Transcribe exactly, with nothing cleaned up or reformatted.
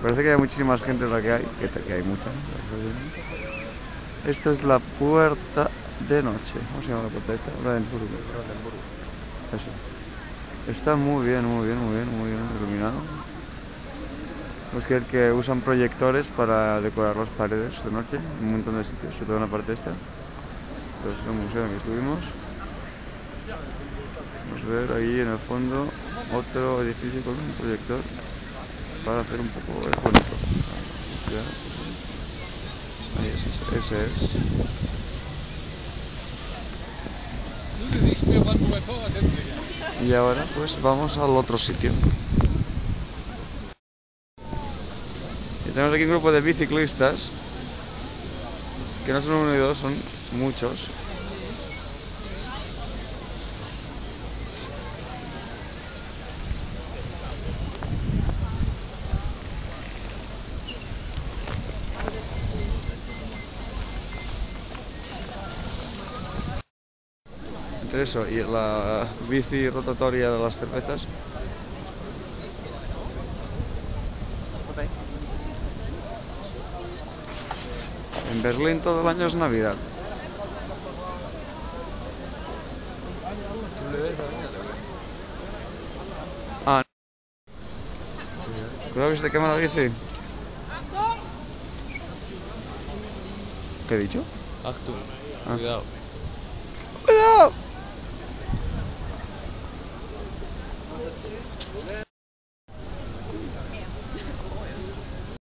Parece que hay muchísima gente de la que hay, que, que hay mucha. Esta es la puerta de noche. ¿Cómo se llama la puerta esta? Bradingburgo. Eso. Está muy bien, muy bien, muy bien, muy bien iluminado. Es que, que usan proyectores para decorar las paredes de noche, en un montón de sitios, sobre todo en la parte esta. Pues es el museo en el que estuvimos. Vamos a ver ahí en el fondo otro edificio con un proyector para hacer un poco el bonito. Ahí es, ese es. Y ahora pues vamos al otro sitio. Y tenemos aquí un grupo de biciclistas, que no son uno y dos, son muchos. Entre eso y la bici rotatoria de las cervezas. En Berlín todo el año es Navidad. Ah, cuidado que se te quema la bici. ¿Qué he dicho? Achtung, Ah. cuidado.